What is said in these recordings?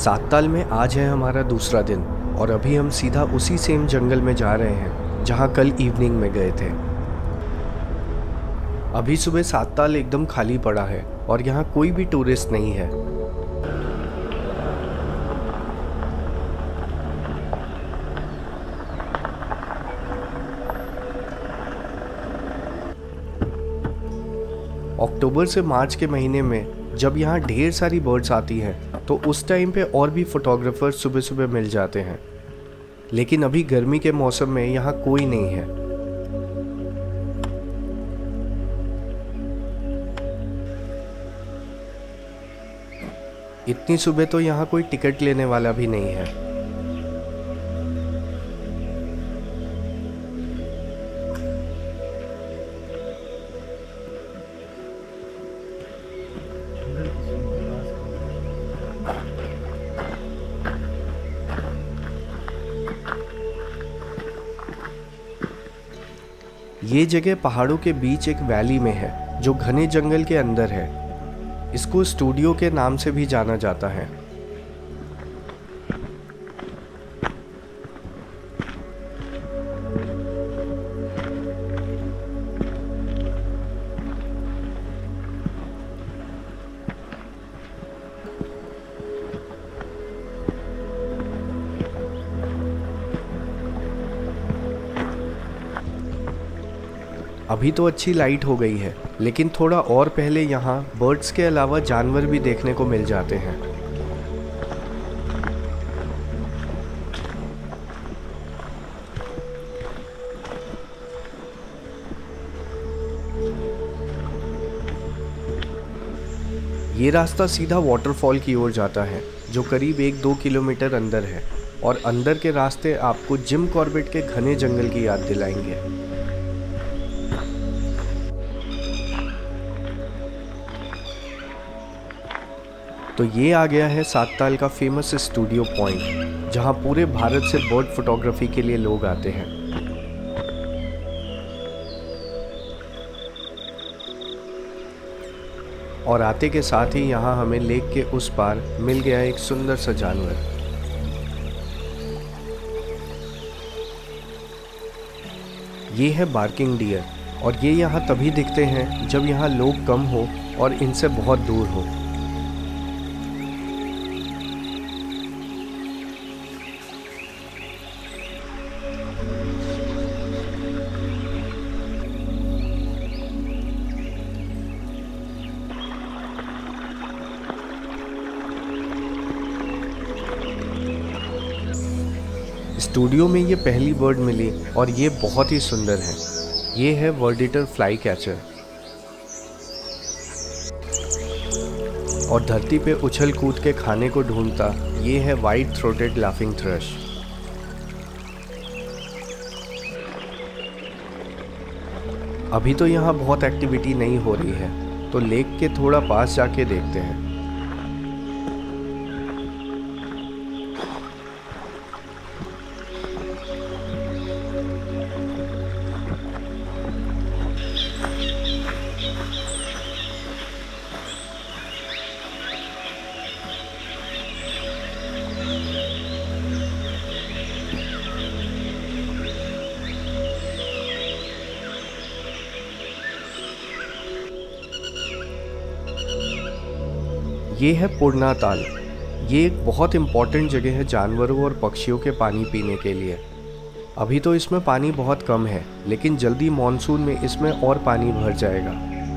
सातताल में आज है हमारा दूसरा दिन और अभी हम सीधा उसी सेम जंगल में जा रहे हैं जहां कल इवनिंग में गए थे। अभी सुबह सातताल एकदम खाली पड़ा है और यहाँ कोई भी टूरिस्ट नहीं है। अक्टूबर से मार्च के महीने में जब यहाँ ढेर सारी बर्ड्स आती हैं तो उस टाइम पे और भी फोटोग्राफर्स सुबह सुबह मिल जाते हैं, लेकिन अभी गर्मी के मौसम में यहाँ कोई नहीं है। इतनी सुबह तो यहाँ कोई टिकट लेने वाला भी नहीं है। ये जगह पहाड़ों के बीच एक वैली में है जो घने जंगल के अंदर है। इसको स्टूडियो के नाम से भी जाना जाता है। अभी तो अच्छी लाइट हो गई है, लेकिन थोड़ा और पहले यहाँ बर्ड्स के अलावा जानवर भी देखने को मिल जाते हैं। ये रास्ता सीधा वाटरफॉल की ओर जाता है जो करीब 1-2 किलोमीटर अंदर है, और अंदर के रास्ते आपको जिम कॉर्बेट के घने जंगल की याद दिलाएंगे। तो ये आ गया है सातताल का फेमस स्टूडियो पॉइंट, जहां पूरे भारत से बर्ड फोटोग्राफी के लिए लोग आते हैं। और आते के साथ ही यहां हमें लेक के उस पार मिल गया एक सुंदर सा जानवर। ये है बार्किंग डियर, और ये यहाँ तभी दिखते हैं जब यहाँ लोग कम हो और इनसे बहुत दूर हो। स्टूडियो में ये पहली बर्ड मिली और ये बहुत ही सुंदर है। ये है वर्ड ईटर फ्लाई कैचर, और धरती पे उछल कूद के खाने को ढूंढता ये है वाइट थ्रोटेड लाफिंग थ्रश। अभी तो यहाँ बहुत एक्टिविटी नहीं हो रही है, तो लेक के थोड़ा पास जाके देखते हैं। ये है पुरना ताल। ये एक बहुत इम्पॉर्टेंट जगह है जानवरों और पक्षियों के पानी पीने के लिए। अभी तो इसमें पानी बहुत कम है, लेकिन जल्दी मॉनसून में इसमें और पानी भर जाएगा।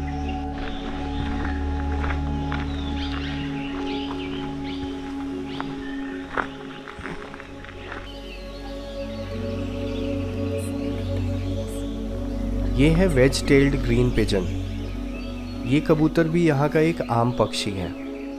ये है वेज टेल्ड ग्रीन पिजन। ये कबूतर भी यहाँ का एक आम पक्षी है।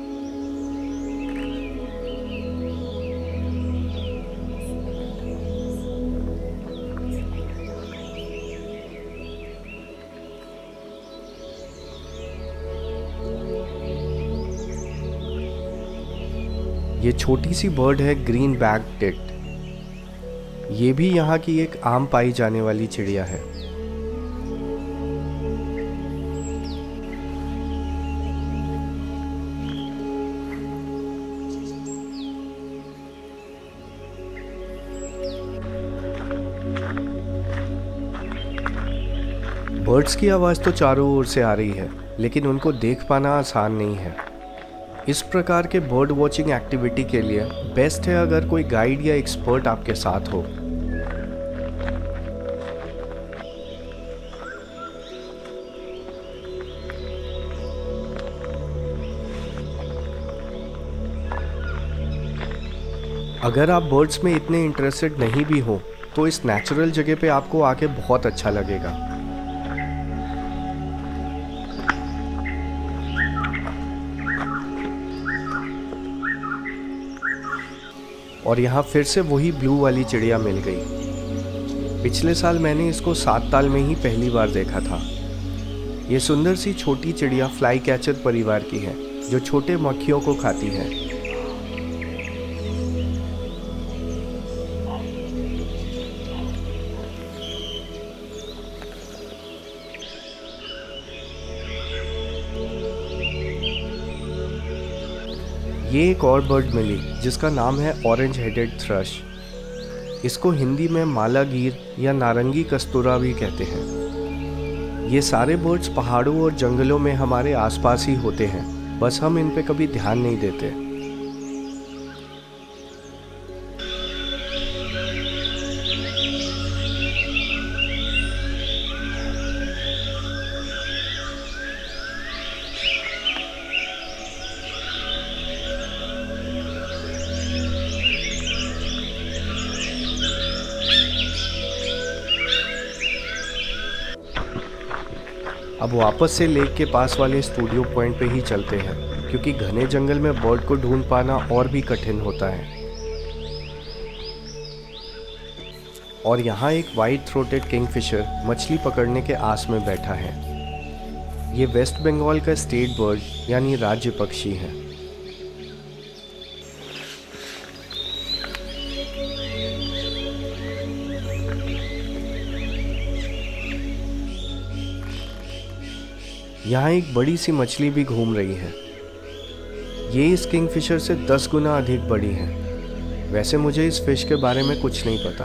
ये छोटी सी बर्ड है ग्रीन बैक टिट। ये भी यहाँ की एक आम पाई जाने वाली चिड़िया है। बर्ड्स की आवाज़ तो चारों ओर से आ रही है, लेकिन उनको देख पाना आसान नहीं है। इस प्रकार के बर्ड वॉचिंग एक्टिविटी के लिए बेस्ट है अगर कोई गाइड या एक्सपर्ट आपके साथ हो। अगर आप बर्ड्स में इतने इंटरेस्टेड नहीं भी हो तो इस नेचुरल जगह पे आपको आके बहुत अच्छा लगेगा। और यहाँ फिर से वही ब्लू वाली चिड़िया मिल गई। पिछले साल मैंने इसको 7 ताल में ही पहली बार देखा था। ये सुंदर सी छोटी चिड़िया फ्लाई कैचर परिवार की है जो छोटे मक्खियों को खाती है। ये एक और बर्ड मिली जिसका नाम है ऑरेंज हेडेड थ्रश। इसको हिंदी में मालागीर या नारंगी कस्तूरा भी कहते हैं। ये सारे बर्ड्स पहाड़ों और जंगलों में हमारे आसपास ही होते हैं, बस हम इन पे कभी ध्यान नहीं देते। अब वापस से लेक के पास वाले स्टूडियो पॉइंट पे ही चलते हैं, क्योंकि घने जंगल में बर्ड को ढूंढ पाना और भी कठिन होता है। और यहाँ एक वाइट थ्रोटेड किंगफिशर मछली पकड़ने के आस में बैठा है। ये वेस्ट बंगाल का स्टेट बर्ड यानी राज्य पक्षी है। यहाँ एक बड़ी सी मछली भी घूम रही है। ये इस किंगफिशर से 10 गुना अधिक बड़ी है। वैसे मुझे इस फिश के बारे में कुछ नहीं पता।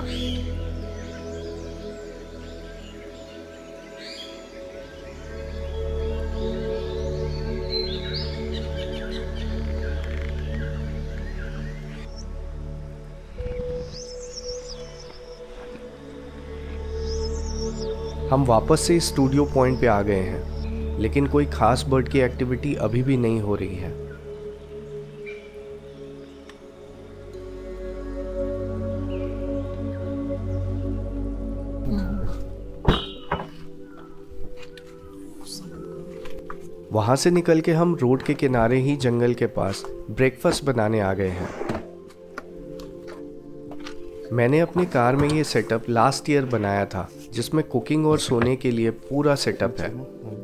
हम वापस से इस स्टूडियो पॉइंट पे आ गए हैं, लेकिन कोई खास बर्ड की एक्टिविटी अभी भी नहीं हो रही है। वहां से निकल के हम रोड के किनारे ही जंगल के पास ब्रेकफास्ट बनाने आ गए हैं। मैंने अपनी कार में ये सेटअप लास्ट ईयर बनाया था, जिसमें कुकिंग और सोने के लिए पूरा सेटअप है।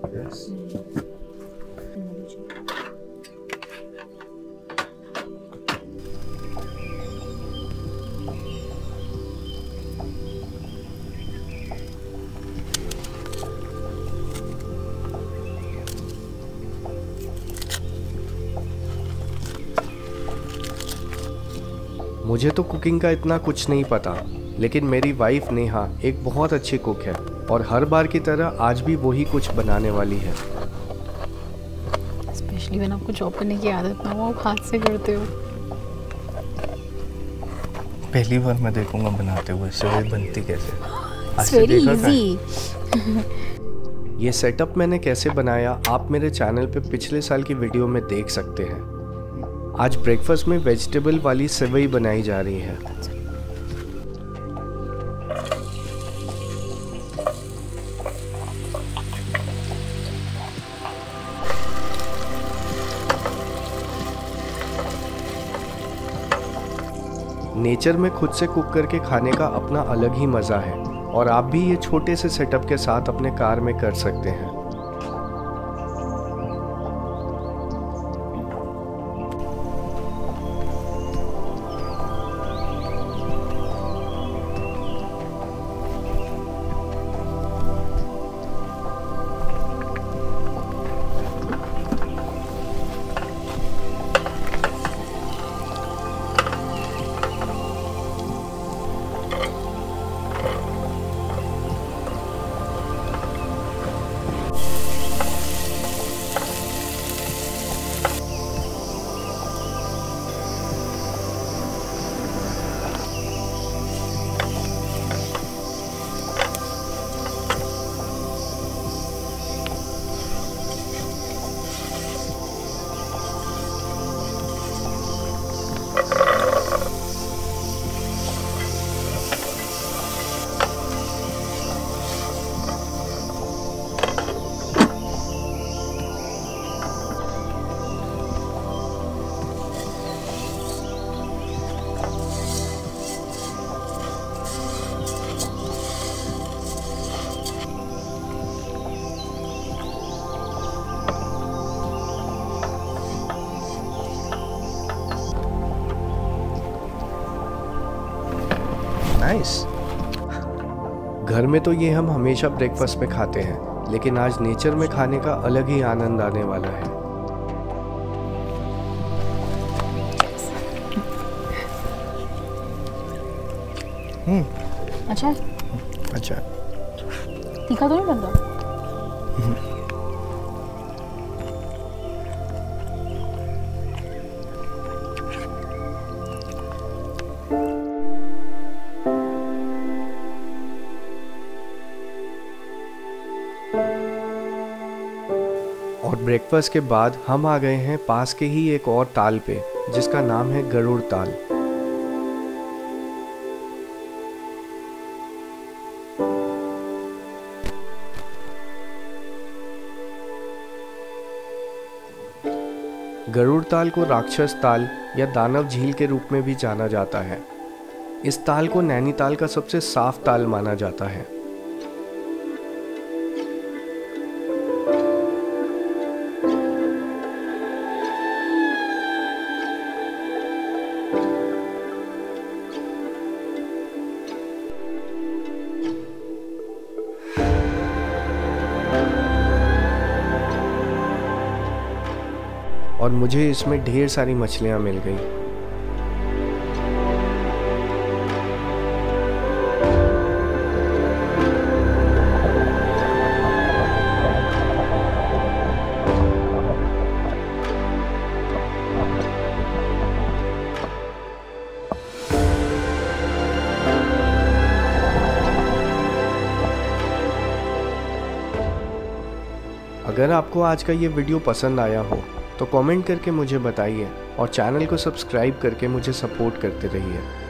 मुझे तो कुकिंग का इतना कुछ नहीं पता, लेकिन मेरी वाइफ नेहा एक बहुत अच्छी कुक है और हर बार की तरह आज भी वही कुछ बनाने वाली है। स्पेशली when आपको जॉब करने की आदत ना हो, आप हाथ से करते हो। पहली बार मैं देखूंगा बनाते हुए सेवई बनती कैसे। It's very easy. ये सेटअप मैंने कैसे बनाया आप मेरे चैनल पे पिछले साल की वीडियो में देख सकते हैं। आज ब्रेकफास्ट में वेजिटेबल वाली सेवई बनाई जा रही है। नेचर में खुद से कुक करके खाने का अपना अलग ही मज़ा है, और आप भी ये छोटे से सेटअप के साथ अपने कार में कर सकते हैं। घर में तो ये हम हमेशा ब्रेकफास्ट में खाते हैं, लेकिन आज नेचर में खाने का अलग ही आनंद आने वाला है। अच्छा, अच्छा, तीखा तो नहीं बन रहा? और ब्रेकफास्ट के बाद हम आ गए हैं पास के ही एक और ताल पे, जिसका नाम है गरुड़ ताल। गरुड़ ताल को राक्षस ताल या दानव झील के रूप में भी जाना जाता है। इस ताल को नैनीताल का सबसे साफ ताल माना जाता है। और मुझे इसमें ढेर सारी मछलियां मिल गई। अगर आपको आज का ये वीडियो पसंद आया हो तो कमेंट करके मुझे बताइए और चैनल को सब्सक्राइब करके मुझे सपोर्ट करते रहिए।